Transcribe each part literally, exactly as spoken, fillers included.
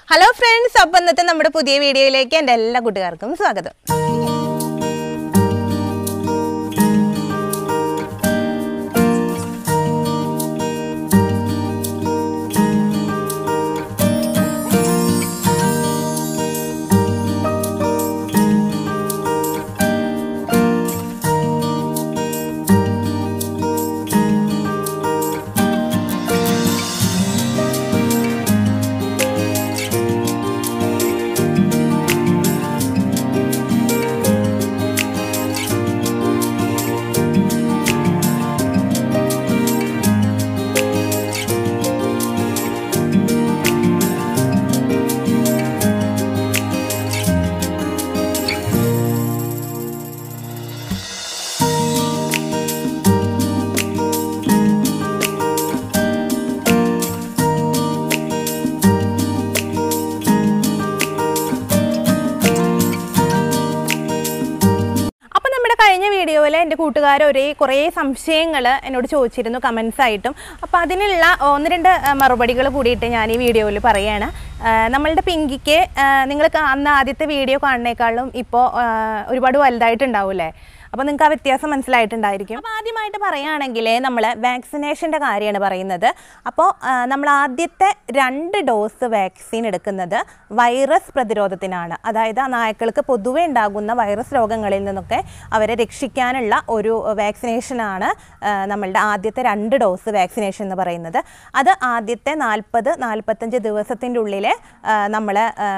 Hello friends, അപ്പോൾ ഇന്നത്തെ നമ്മുടെ പുതിയ വീഡിയോയിലേക്ക് എൻ്റെ എല്ലാ കൂട്ടുകാർക്കും സ്വാഗതം. കഴിഞ്ഞ വീഡിയോയിൽ എൻ്റെ കൂട്ടുകാർ ഒരേ കുറേ സംശയങ്ങൾ എന്നോട് ചോദിച്ചിരുന്നു കമൻസ് ആയിട്ടും. അപ്പോൾ അതിനുള്ള ഒന്ന് രണ്ട് മറുപടികൾ കൂടിയിട്ട് ഞാൻ ഈ വീഡിയോയിൽ പറയുകയാണ്. നമ്മളുടെ പിങ്കിക്ക് നിങ്ങൾക്ക് അന്ന് ആദ്യത്തെ വീഡിയോ കാണുന്നേക്കാളും ഇപ്പോൾ ഒരുപാട് വലുതായിട്ടുണ്ടാവില്ലേ? അപ്പോൾ നിങ്ങൾക്ക് ആ വ്യത്യാസം മനസ്സിലായിട്ടുണ്ടായിരിക്കും. അപ്പോൾ ആദ്യമായിട്ട് പറയുകയാണെങ്കിൽ നമ്മൾ വാക്സിനേഷൻ്റെ കാര്യമാണ് പറയുന്നത്. അപ്പോൾ നമ്മൾ ആദ്യത്തെ രണ്ട് ഡോസ് വാക്സിൻ എടുക്കുന്നത് വൈറസ് പ്രതിരോധത്തിനാണ്. അതായത് ആ നായ്ക്കൾക്ക് പൊതുവെ ഉണ്ടാകുന്ന വൈറസ് രോഗങ്ങളിൽ നിന്നൊക്കെ അവരെ രക്ഷിക്കാനുള്ള ഒരു വാക്സിനേഷനാണ് നമ്മളുടെ ആദ്യത്തെ രണ്ട് ഡോസ് വാക്സിനേഷൻ എന്ന് പറയുന്നത്. അത് ആദ്യത്തെ നാൽപ്പത് നാൽപ്പത്തഞ്ച് ദിവസത്തിൻ്റെ ഉള്ളിൽ നമ്മൾ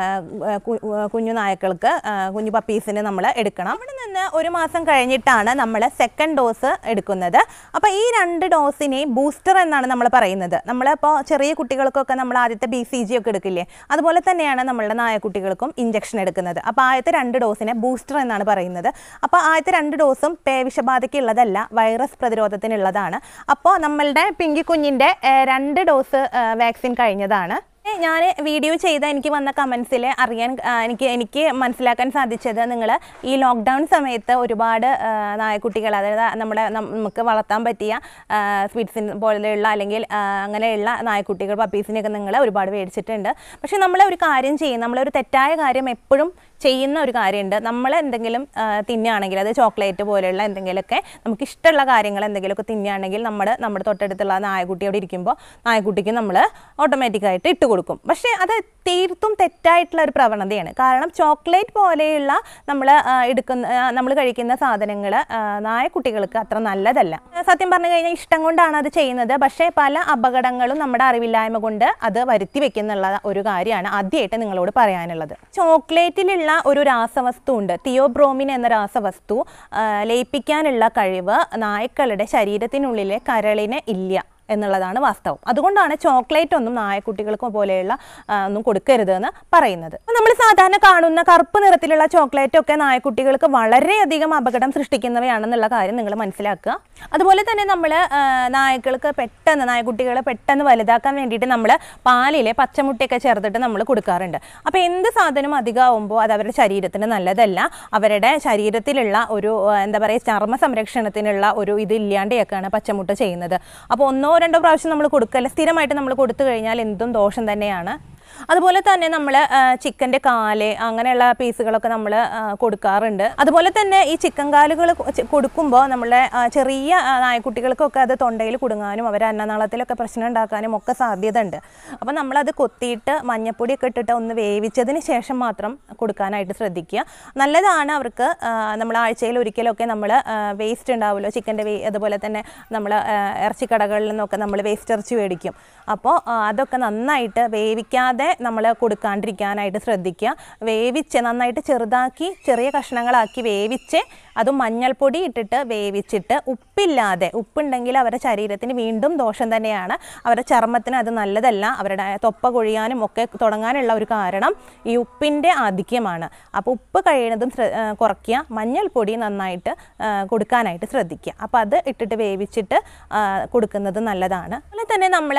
കുഞ്ഞു നായ്ക്കൾക്ക് കുഞ്ഞു പപ്പീസിന് നമ്മൾ എടുക്കണം. അവിടെ നിന്ന് ഒരു മാസം കഴിഞ്ഞിട്ടാണ് നമ്മൾ സെക്കൻഡ് ഡോസ് എടുക്കുന്നത്. അപ്പോൾ ഈ രണ്ട് ഡോസിനെ ബൂസ്റ്റർ എന്നാണ് നമ്മൾ പറയുന്നത്. നമ്മളിപ്പോൾ ചെറിയ കുട്ടികൾക്കൊക്കെ നമ്മൾ ആദ്യത്തെ ബി സി ജി ഒക്കെ എടുക്കില്ലേ, അതുപോലെ തന്നെയാണ് നമ്മളുടെ നായക്കുട്ടികൾക്കും ഇഞ്ചക്ഷൻ എടുക്കുന്നത്. അപ്പോൾ ആദ്യത്തെ രണ്ട് ഡോസിനെ ബൂസ്റ്റർ എന്നാണ് പറയുന്നത്. അപ്പോൾ ആദ്യത്തെ രണ്ട് ഡോസും പേവിഷബാധയ്ക്കുള്ളതല്ല, വൈറസ് പ്രതിരോധത്തിനുള്ളതാണ്. അപ്പോൾ നമ്മളുടെ പിങ്കി കുഞ്ഞിൻ്റെ രണ്ട് ഡോസ് വാക്സിൻ കഴിഞ്ഞതാണ്. ഞാൻ വീഡിയോ ചെയ്ത എനിക്ക് വന്ന കമൻസിൽ അറിയാൻ എനിക്ക് എനിക്ക് മനസ്സിലാക്കാൻ സാധിച്ചത്, നിങ്ങൾ ഈ ലോക്ക്ഡൗൺ സമയത്ത് ഒരുപാട് നായക്കുട്ടികൾ, അതായത് നമ്മുടെ നമുക്ക് വളർത്താൻ പറ്റിയ സ്പിറ്റ്സിൻ പോലെയുള്ള അല്ലെങ്കിൽ അങ്ങനെയുള്ള നായക്കുട്ടികൾ പപ്പീസിനെയൊക്കെ നിങ്ങൾ ഒരുപാട് മേടിച്ചിട്ടുണ്ട്. പക്ഷേ നമ്മൾ ഒരു കാര്യം ചെയ്യും, നമ്മളൊരു തെറ്റായ കാര്യം എപ്പോഴും ചെയ്യുന്ന ഒരു കാര്യമുണ്ട്. നമ്മൾ എന്തെങ്കിലും തിന്നുകയാണെങ്കിൽ, അത് ചോക്ലേറ്റ് പോലെയുള്ള എന്തെങ്കിലുമൊക്കെ നമുക്ക് ഇഷ്ടമുള്ള കാര്യങ്ങൾ എന്തെങ്കിലുമൊക്കെ തിന്നുകയാണെങ്കിൽ നമ്മൾ നമ്മുടെ തൊട്ടടുത്തുള്ള നായക്കുട്ടി അവിടെ ഇരിക്കുമ്പോൾ നായക്കുട്ടിക്ക് നമ്മൾ ഓട്ടോമാറ്റിക്കായിട്ട് ഇട്ട് കൊടുക്കും. പക്ഷേ അത് തീർത്തും തെറ്റായിട്ടുള്ള ഒരു പ്രവണതയാണ്. കാരണം ചോക്ലേറ്റ് പോലെയുള്ള നമ്മൾ എടുക്കുന്ന നമ്മൾ കഴിക്കുന്ന സാധനങ്ങൾ നായക്കുട്ടികൾക്ക് അത്ര നല്ലതല്ല. സത്യം പറഞ്ഞു കഴിഞ്ഞാൽ ഇഷ്ടം കൊണ്ടാണ് അത് ചെയ്യുന്നത്. പക്ഷേ പല അപകടങ്ങളും നമ്മുടെ അറിവില്ലായ്മ കൊണ്ട് അത് വരുത്തി വെക്കുന്നുള്ള ഒരു കാര്യമാണ് ആദ്യമായിട്ട് നിങ്ങളോട് പറയാനുള്ളത്. ചോക്ലേറ്റിലുള്ള ഒരു രാസവസ്തു ഉണ്ട്, തിയോബ്രോമിൻ എന്ന രാസവസ്തു. ലയിപ്പിക്കാനുള്ള കഴിവ് നായ്ക്കളുടെ ശരീരത്തിനുള്ളിലെ കരളിന് ഇല്ല എന്നുള്ളതാണ് വാസ്തവം. അതുകൊണ്ടാണ് ചോക്ലേറ്റ് ഒന്നും നായക്കുട്ടികൾക്ക് പോലെയുള്ള ഒന്നും കൊടുക്കരുതെന്ന് പറയുന്നത്. നമ്മൾ സാധാരണ കാണുന്ന കറുപ്പ് നിറത്തിലുള്ള ചോക്ലേറ്റൊക്കെ നായക്കുട്ടികൾക്ക് വളരെയധികം അപകടം സൃഷ്ടിക്കുന്നവയാണെന്നുള്ള കാര്യം നിങ്ങൾ മനസ്സിലാക്കുക. അതുപോലെ തന്നെ നമ്മൾ നായ്ക്കൾക്ക് പെട്ടെന്ന് നായക്കുട്ടികളെ പെട്ടെന്ന് വലുതാക്കാൻ വേണ്ടിയിട്ട് നമ്മൾ പാലിലെ പച്ചമുട്ടയൊക്കെ ചേർത്തിട്ട് നമ്മൾ കൊടുക്കാറുണ്ട്. അപ്പോൾ എന്ത് സാധനം അധികമാകുമ്പോൾ അത് അവരുടെ ശരീരത്തിന് നല്ലതല്ല. അവരുടെ ശരീരത്തിലുള്ള ഒരു എന്താ പറയുക ചർമ്മ സംരക്ഷണത്തിനുള്ള ഒരു ഇത് ഇല്ലാണ്ടെയൊക്കെയാണ് പച്ചമുട്ട ചെയ്യുന്നത്. അപ്പോൾ ഒന്നോ രണ്ടോ പ്രാവശ്യം നമ്മൾ കൊടുക്കല്ല, സ്ഥിരമായിട്ട് നമ്മൾ കൊടുത്തു കഴിഞ്ഞാൽ എന്തും ദോഷം തന്നെയാണ്. അതുപോലെ തന്നെ നമ്മൾ ചിക്കൻ്റെ കാല് അങ്ങനെയുള്ള പീസുകളൊക്കെ നമ്മൾ കൊടുക്കാറുണ്ട്. അതുപോലെ തന്നെ ഈ ചിക്കൻ കാലുകൾ കൊടുക്കുമ്പോൾ നമ്മളെ ചെറിയ നായക്കുട്ടികൾക്കൊക്കെ അത് തൊണ്ടയിൽ കുടുങ്ങാനും അവർ അന്നനാളത്തിലൊക്കെ പ്രശ്നം ഉണ്ടാക്കാനും ഒക്കെ സാധ്യത ഉണ്ട്. അപ്പോൾ നമ്മളത് കൊത്തിയിട്ട് മഞ്ഞപ്പൊടിയൊക്കെ ഇട്ടിട്ട് ഒന്ന് വേവിച്ചതിന് ശേഷം മാത്രം കൊടുക്കാനായിട്ട് ശ്രദ്ധിക്കുക. നല്ലതാണ്. അവർക്ക് നമ്മൾ ആഴ്ചയിൽ ഒരിക്കലൊക്കെ നമ്മൾ വേസ്റ്റ് ഉണ്ടാവുമല്ലോ ചിക്കൻ്റെ വേ അതുപോലെ തന്നെ നമ്മൾ ഇറച്ചിക്കടകളിൽ നിന്നൊക്കെ നമ്മൾ വേസ്റ്റ് ഇറച്ചി മേടിക്കും. അപ്പോൾ അതൊക്കെ നന്നായിട്ട് വേവിക്കാതെ നമ്മൾ കൊടുക്കാണ്ടിരിക്കാനായിട്ട് ശ്രദ്ധിക്കുക. വേവിച്ച് നന്നായിട്ട് ചെറുതാക്കി ചെറിയ കഷ്ണങ്ങളാക്കി വേവിച്ച് അതും മഞ്ഞൾപ്പൊടി ഇട്ടിട്ട് വേവിച്ചിട്ട് ഉപ്പില്ലാതെ, ഉപ്പുണ്ടെങ്കിൽ അവരുടെ ശരീരത്തിന് വീണ്ടും ദോഷം തന്നെയാണ്, അവരുടെ ചർമ്മത്തിന് അത് നല്ലതല്ല. അവരുടെ തൊപ്പ കൊഴിയാനും ഒക്കെ തുടങ്ങാനുള്ള ഒരു കാരണം ഈ ഉപ്പിൻ്റെ ആധിക്യമാണ്. അപ്പോൾ ഉപ്പ് കഴിയുന്നതും കുറയ്ക്കുക, മഞ്ഞൾപ്പൊടി നന്നായിട്ട് കൊടുക്കാനായിട്ട് ശ്രദ്ധിക്കുക. അപ്പോൾ അത് ഇട്ടിട്ട് വേവിച്ചിട്ട് കൊടുക്കുന്നത് നല്ലതാണ്. അതുപോലെ തന്നെ നമ്മൾ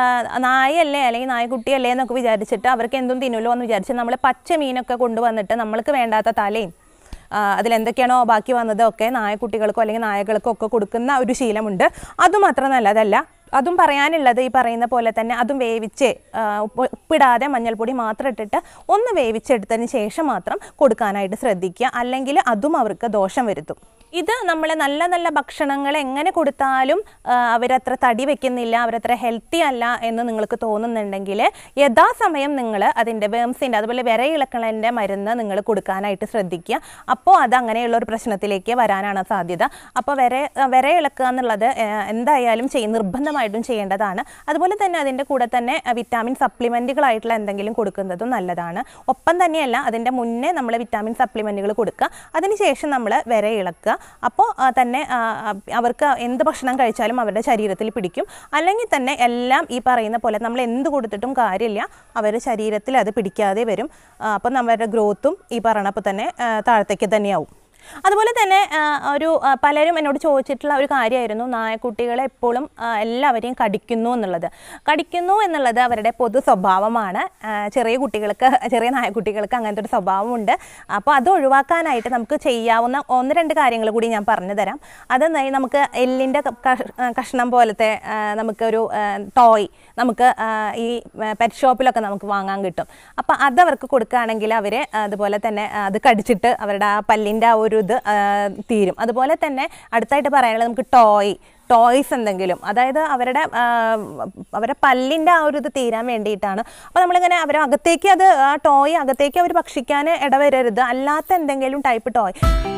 നായല്ലേ അല്ലെങ്കിൽ നായക്കുട്ടിയല്ലേ എന്നൊക്കെ വിചാരിച്ചിട്ട് അവർക്ക് എന്തും തിന്നുമല്ലോ എന്ന് വിചാരിച്ച് നമ്മൾ പച്ച മീനൊക്കെ കൊണ്ടുവന്നിട്ട് നമ്മൾക്ക് വേണ്ടാത്ത തലയും അതിലെന്തൊക്കെയാണോ ബാക്കി വന്നതൊക്കെ നായക്കുട്ടികൾക്കോ അല്ലെങ്കിൽ നായകൾക്കോ ഒക്കെ കൊടുക്കുന്ന ഒരു ശീലമുണ്ട്. അതുമാത്രം നല്ലതല്ല. അതും പറയാനുള്ളത് ഈ പറയുന്ന പോലെ തന്നെ അതും വേവിച്ച് ഉപ്പിടാതെ മഞ്ഞൾപ്പൊടി മാത്രം ഇട്ടിട്ട് ഒന്ന് വേവിച്ചെടുത്തതിന് ശേഷം മാത്രം കൊടുക്കാനായിട്ട് ശ്രദ്ധിക്കുക. അല്ലെങ്കിൽ അതും അവർക്ക് ദോഷം വരുത്തും. ഇത് നമ്മൾ നല്ല നല്ല ഭക്ഷണങ്ങൾ എങ്ങനെ കൊടുത്താലും അവരത്ര തടി വെക്കുന്നില്ല, അവരത്ര ഹെൽത്തി അല്ല എന്ന് നിങ്ങൾക്ക് തോന്നുന്നുണ്ടെങ്കിൽ യഥാസമയം നിങ്ങൾ അതിൻ്റെ വേംസിൻ്റെ അതുപോലെ വിരയിളക്കലിൻ്റെ മരുന്ന് നിങ്ങൾ കൊടുക്കാനായിട്ട് ശ്രദ്ധിക്കുക. അപ്പോൾ അത് അങ്ങനെയുള്ള ഒരു പ്രശ്നത്തിലേക്ക് വരാനാണ് സാധ്യത. അപ്പോൾ വിര വിരയിളക്കുക എന്നുള്ളത് എന്തായാലും ചെയ്യ നിർബന്ധമായിട്ടും ചെയ്യേണ്ടതാണ്. അതുപോലെ തന്നെ അതിൻ്റെ കൂടെ തന്നെ വിറ്റാമിൻ സപ്ലിമെൻറ്റുകളായിട്ടുള്ള എന്തെങ്കിലും കൊടുക്കുന്നതും നല്ലതാണ്. ഒപ്പം തന്നെയല്ല, അതിൻ്റെ മുന്നേ നമ്മൾ വിറ്റാമിൻ സപ്ലിമെൻറ്റുകൾ കൊടുക്കുക, അതിനുശേഷം നമ്മൾ വിരയിളക്കുക. അപ്പോൾ തന്നെ അവർക്ക് എന്ത് ഭക്ഷണം കഴിച്ചാലും അവരുടെ ശരീരത്തിൽ പിടിക്കും. അല്ലെങ്കിൽ തന്നെ എല്ലാം ഈ പറയുന്ന പോലെ നമ്മൾ എന്ത് കൊടുത്തിട്ടും കാര്യമില്ല, അവരുടെ ശരീരത്തിൽ അത് പിടിക്കാതെ വരും. അപ്പം അവരുടെ ഗ്രോത്തും ഈ പറഞ്ഞപ്പോൾ തന്നെ താഴത്തേക്ക് തന്നെയാവും. അതുപോലെ തന്നെ ഒരു പലരും എന്നോട് ചോദിച്ചിട്ടുള്ള ഒരു കാര്യമായിരുന്നു, നായക്കുട്ടികളെ എപ്പോഴും എല്ലാവരെയും കടിക്കുന്നു എന്നുള്ളത്. കടിക്കുന്നു എന്നുള്ളത് അവരുടെ പൊതു സ്വഭാവമാണ്. ചെറിയ കുട്ടികൾക്ക്, ചെറിയ നായക്കുട്ടികൾക്ക് അങ്ങനത്തെ ഒരു സ്വഭാവമുണ്ട്. അപ്പോൾ അത് ഒഴിവാക്കാനായിട്ട് നമുക്ക് ചെയ്യാവുന്ന ഒന്ന് രണ്ട് കാര്യങ്ങൾ കൂടി ഞാൻ പറഞ്ഞു തരാം. അതെന്നായി നമുക്ക് എല്ലിൻ്റെ കഷ്ണം പോലത്തെ നമുക്കൊരു ടോയ് നമുക്ക് ഈ പെറ്റ് ഷോപ്പിലൊക്കെ നമുക്ക് വാങ്ങാൻ കിട്ടും. അപ്പോൾ അതവർക്ക് കൊടുക്കുകയാണെങ്കിൽ അവർ അതുപോലെ തന്നെ അത് കടിച്ചിട്ട് അവരുടെ ആ പല്ലിൻ്റെ ആ ഒരു ഇത് തീരും. അതുപോലെ തന്നെ അടുത്തായിട്ട് പറയാനുള്ളത് നമുക്ക് ടോയ് ടോയ്സ് എന്തെങ്കിലും, അതായത് അവരുടെ അവരുടെ പല്ലിൻ്റെ ആ ഒരു ഇത് തീരാൻ വേണ്ടിയിട്ടാണ്. അപ്പോൾ നമ്മളിങ്ങനെ അവരെ അകത്തേക്ക് അത് ആ ടോയ് അകത്തേക്ക് അവർ ഭക്ഷിക്കാൻ ഇടവരരുത്. അല്ലാത്ത എന്തെങ്കിലും ടൈപ്പ് ടോയ്.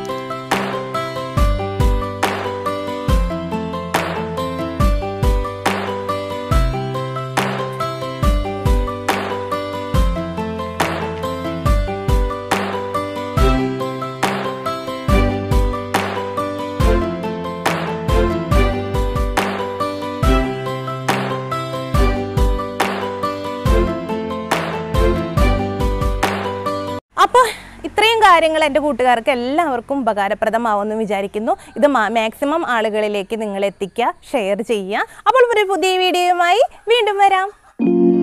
അപ്പോൾ ഇത്രയും കാര്യങ്ങൾ എൻ്റെ കൂട്ടുകാർക്ക് എല്ലാവർക്കും ഉപകാരപ്രദമാവുമെന്ന് വിചാരിക്കുന്നു. ഇത് മാക്സിമം ആളുകളിലേക്ക് നിങ്ങൾ എത്തിക്കുക, ഷെയർ ചെയ്യുക. അപ്പോൾ ഒരു പുതിയ വീഡിയോയുമായി വീണ്ടും വരാം.